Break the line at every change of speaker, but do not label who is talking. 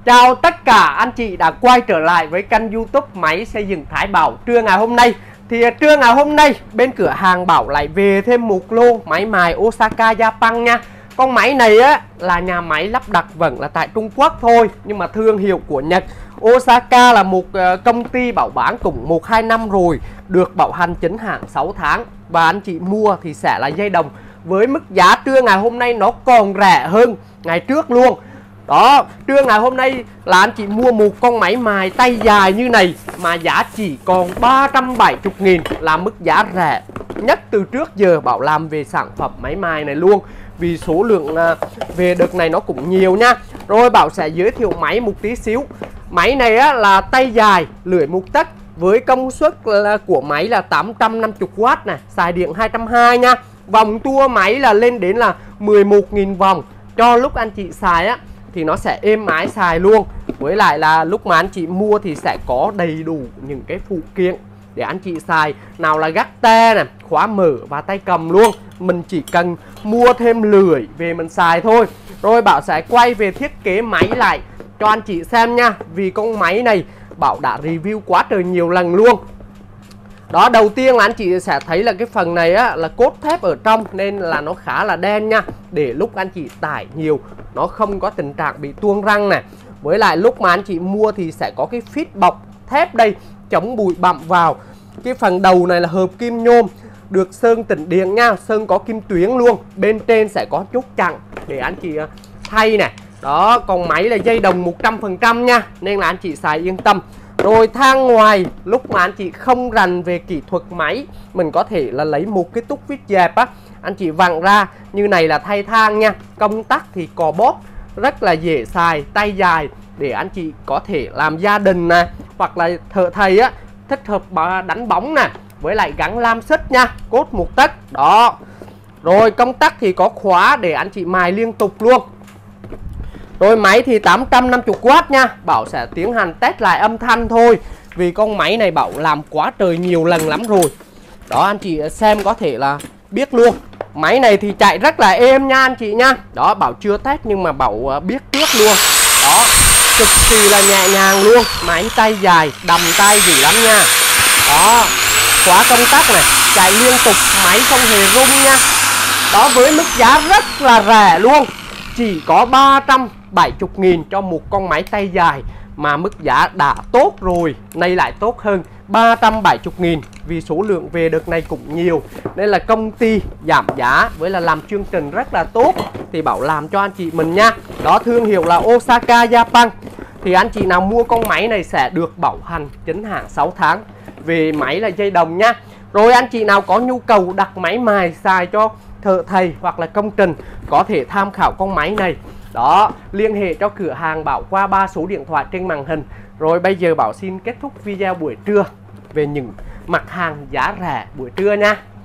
Chào tất cả anh chị đã quay trở lại với kênh YouTube Máy Xây Dựng Thái Bảo. Trưa ngày hôm nay bên cửa hàng Bảo lại về thêm một lô máy mài Osaka Japan nha. Con máy này á là nhà máy lắp đặt vẫn là tại Trung Quốc thôi, nhưng mà thương hiệu của Nhật. Osaka là một công ty bảo bán cũng 1-2 năm rồi, được bảo hành chính hãng 6 tháng. Và anh chị mua thì sẽ là dây đồng với mức giá trưa ngày hôm nay nó còn rẻ hơn ngày trước luôn. Đó, trưa ngày hôm nay là anh chị mua một con máy mài tay dài như này mà giá chỉ còn 370.000, là mức giá rẻ nhất từ trước giờ Bảo làm về sản phẩm máy mài này luôn. Vì số lượng về đợt này nó cũng nhiều nha. Rồi Bảo sẽ giới thiệu máy một tí xíu. Máy này á, là tay dài, lưỡi 1 tấc với công suất của máy là 850W này, xài điện 220 nha. Vòng tua máy là lên đến là 11.000 vòng. Cho lúc anh chị xài á thì nó sẽ êm ái xài luôn. Với lại là lúc mà anh chị mua thì sẽ có đầy đủ những cái phụ kiện để anh chị xài. Nào là gác te này, khóa mở và tay cầm luôn. Mình chỉ cần mua thêm lưỡi về mình xài thôi. Rồi Bảo sẽ quay về thiết kế máy lại cho anh chị xem nha. Vì con máy này Bảo đã review quá trời nhiều lần luôn. Đó, đầu tiên là anh chị sẽ thấy là cái phần này á, là cốt thép ở trong nên là nó khá là đen nha. Để lúc anh chị tải nhiều nó không có tình trạng bị tuông răng này. Với lại lúc mà anh chị mua thì sẽ có cái phít bọc thép đây chống bụi bặm vào. Cái phần đầu này là hợp kim nhôm, được sơn tĩnh điện nha, sơn có kim tuyến luôn. Bên trên sẽ có chốt chặn để anh chị thay này. Đó, còn máy là dây đồng 100% nha, nên là anh chị xài yên tâm. Rồi thang ngoài, lúc mà anh chị không rành về kỹ thuật máy, mình có thể là lấy một cái túc vít dẹp á, anh chị vặn ra như này là thay thang nha. Công tắc thì cò bóp, rất là dễ xài, tay dài để anh chị có thể làm gia đình nè, hoặc là thợ thầy á thích hợp đánh bóng nè. Với lại gắn lam xích nha, cốt 1 tấc. Đó. Rồi công tắc thì có khóa để anh chị mài liên tục luôn. Rồi máy thì 850W nha. Bảo sẽ tiến hành test lại âm thanh thôi, vì con máy này Bảo làm quá trời nhiều lần lắm rồi. Đó, anh chị xem có thể là biết luôn. Máy này thì chạy rất là êm nha anh chị nha. Đó, Bảo chưa test nhưng mà Bảo biết trước luôn. Đó, cực kỳ là nhẹ nhàng luôn. Máy tay dài, đầm tay dữ lắm nha. Đó, khóa công tắc này, chạy liên tục, máy không hề rung nha. Đó, với mức giá rất là rẻ luôn, chỉ có 370.000 cho một con máy tay dài. Mà mức giá đã tốt rồi, nay lại tốt hơn 370.000. Vì số lượng về đợt này cũng nhiều nên là công ty giảm giá với là làm chương trình rất là tốt thì Bảo làm cho anh chị mình nha. Đó, thương hiệu là Osaka Japan. Thì anh chị nào mua con máy này sẽ được bảo hành chính hãng 6 tháng. Về máy là dây đồng nha. Rồi anh chị nào có nhu cầu đặt máy mài xài cho thợ thầy hoặc là công trình có thể tham khảo con máy này. Đó, liên hệ cho cửa hàng Bảo qua 3 số điện thoại trên màn hình. Rồi bây giờ Bảo xin kết thúc video buổi trưa về những mặt hàng giá rẻ buổi trưa nha.